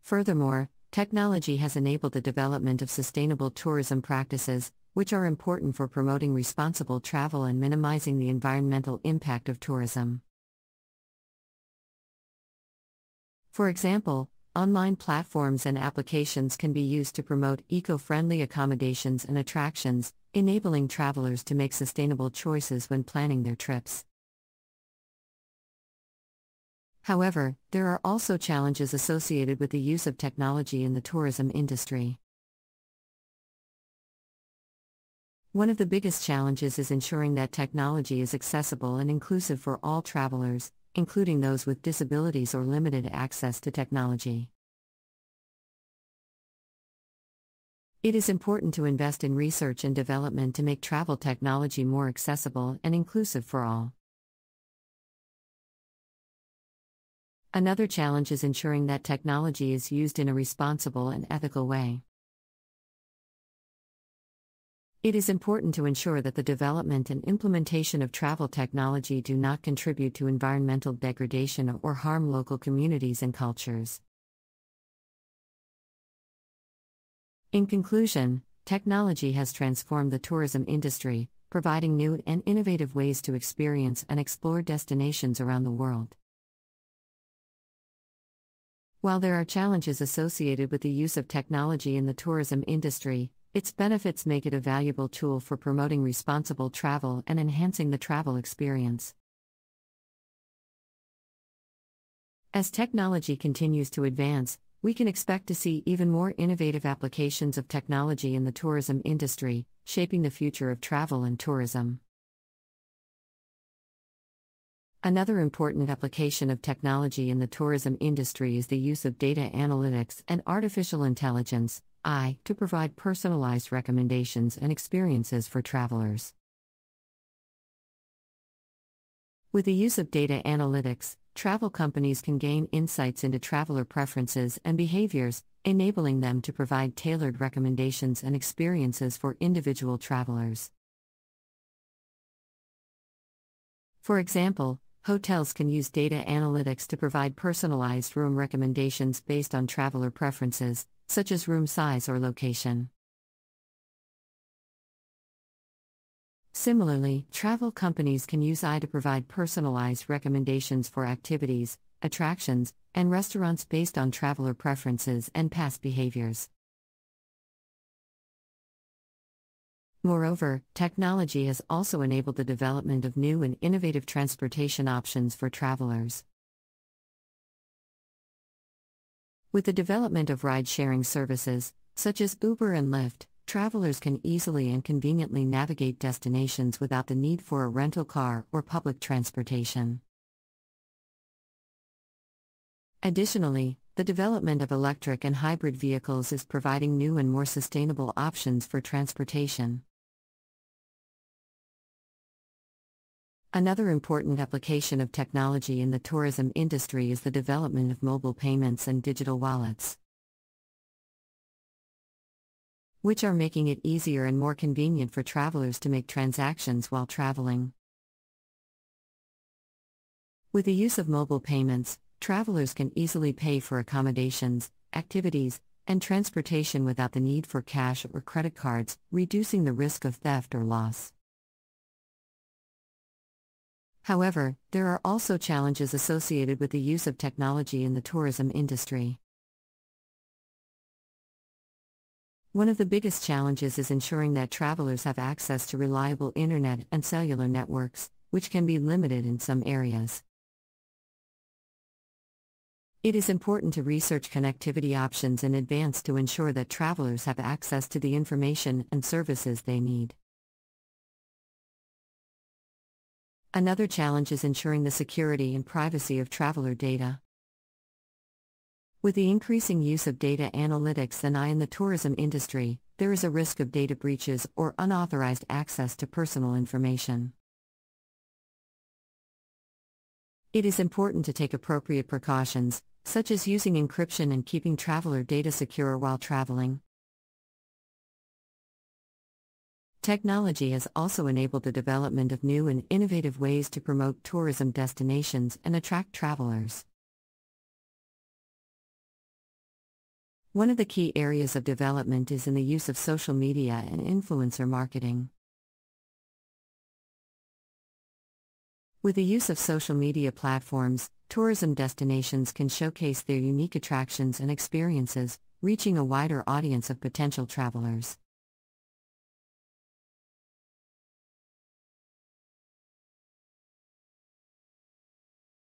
Furthermore, technology has enabled the development of sustainable tourism practices, which are important for promoting responsible travel and minimizing the environmental impact of tourism. For example, online platforms and applications can be used to promote eco-friendly accommodations and attractions, enabling travelers to make sustainable choices when planning their trips. However, there are also challenges associated with the use of technology in the tourism industry. One of the biggest challenges is ensuring that technology is accessible and inclusive for all travelers, including those with disabilities or limited access to technology. It is important to invest in research and development to make travel technology more accessible and inclusive for all. Another challenge is ensuring that technology is used in a responsible and ethical way. It is important to ensure that the development and implementation of travel technology do not contribute to environmental degradation or harm local communities and cultures. In conclusion, technology has transformed the tourism industry, providing new and innovative ways to experience and explore destinations around the world. While there are challenges associated with the use of technology in the tourism industry, its benefits make it a valuable tool for promoting responsible travel and enhancing the travel experience. As technology continues to advance, we can expect to see even more innovative applications of technology in the tourism industry, shaping the future of travel and tourism. Another important application of technology in the tourism industry is the use of data analytics and artificial intelligence, AI, to provide personalized recommendations and experiences for travelers. With the use of data analytics, travel companies can gain insights into traveler preferences and behaviors, enabling them to provide tailored recommendations and experiences for individual travelers. For example, hotels can use data analytics to provide personalized room recommendations based on traveler preferences, such as room size or location. Similarly, travel companies can use AI to provide personalized recommendations for activities, attractions, and restaurants based on traveler preferences and past behaviors. Moreover, technology has also enabled the development of new and innovative transportation options for travelers. With the development of ride-sharing services, such as Uber and Lyft, travelers can easily and conveniently navigate destinations without the need for a rental car or public transportation. Additionally, the development of electric and hybrid vehicles is providing new and more sustainable options for transportation. Another important application of technology in the tourism industry is the development of mobile payments and digital wallets, which are making it easier and more convenient for travelers to make transactions while traveling. With the use of mobile payments, travelers can easily pay for accommodations, activities, and transportation without the need for cash or credit cards, reducing the risk of theft or loss. However, there are also challenges associated with the use of technology in the tourism industry. One of the biggest challenges is ensuring that travelers have access to reliable internet and cellular networks, which can be limited in some areas. It is important to research connectivity options in advance to ensure that travelers have access to the information and services they need. Another challenge is ensuring the security and privacy of traveler data. With the increasing use of data analytics and AI in the tourism industry, there is a risk of data breaches or unauthorized access to personal information. It is important to take appropriate precautions, such as using encryption and keeping traveler data secure while traveling. Technology has also enabled the development of new and innovative ways to promote tourism destinations and attract travelers. One of the key areas of development is in the use of social media and influencer marketing. With the use of social media platforms, tourism destinations can showcase their unique attractions and experiences, reaching a wider audience of potential travelers.